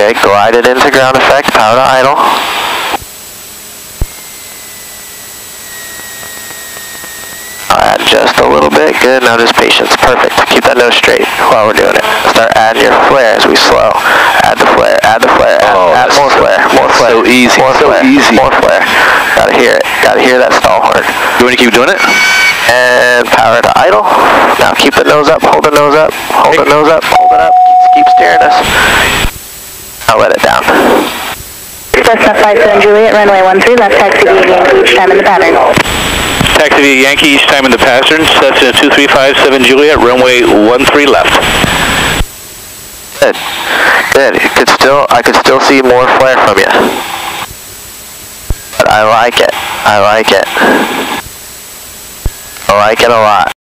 Good, glide it into ground effect, power to idle. I'll add just a little bit, good, now just patience, perfect. Keep that nose straight while we're doing it. Start adding your flare as we slow. Add the flare, add the flare, add more flare, more flare. So easy, more so flare, easy. More flare. Gotta hear it, gotta hear that stall horn. You want to keep doing it? And power to idle. Now keep the nose up, hold the nose up, hold the nose up, hold it up. Keep steering us. Now let it down. Cessna 57 Juliet, runway 13, left taxi via Yankee each time in the pattern. Taxi via Yankee each time in the pattern. Cessna 2357 Juliet, runway 13 left. Good. Good. I could still see more flare from you. But I like it. I like it. I like it a lot.